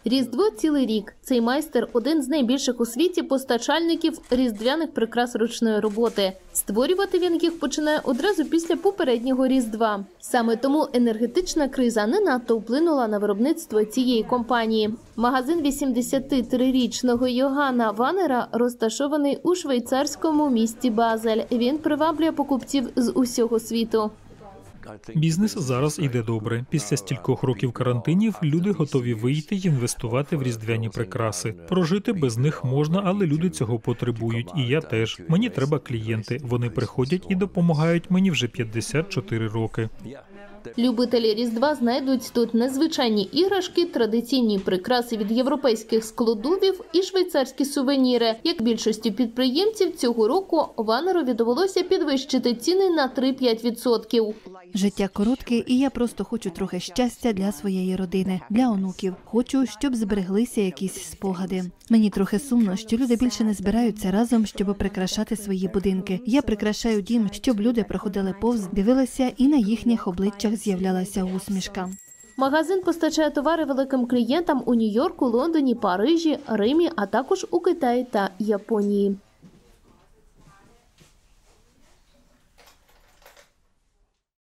Різдво цілий рік. Цей майстер – один з найбільших у світі постачальників різдвяних прикрас ручної роботи. Створювати він їх починає одразу після попереднього Різдва. Саме тому енергетична криза не надто вплинула на виробництво цієї компанії. Магазин 83-річного Йоганна Ванера розташований у швейцарському місті Базель. Він приваблює покупців з усього світу. Бізнес зараз іде добре. Після стількох років карантинів люди готові вийти й інвестувати в різдвяні прикраси. Прожити без них можна, але люди цього потребують. І я теж. Мені треба клієнти. Вони приходять і допомагають мені вже 54 роки. Любителі Різдва знайдуть тут незвичайні іграшки, традиційні прикраси від європейських складовів і швейцарські сувеніри. Як більшості підприємців, цього року Ванерові довелося підвищити ціни на 3-5%. Життя коротке, і я просто хочу трохи щастя для своєї родини, для онуків. Хочу, щоб збереглися якісь спогади. Мені трохи сумно, що люди більше не збираються разом, щоб прикрашати свої будинки. Я прикрашаю дім, щоб люди проходили повз, дивилися, і на їхніх обличчях з'являлася усмішка. Магазин постачає товари великим клієнтам у Нью-Йорку, Лондоні, Парижі, Римі, а також у Китаї та Японії.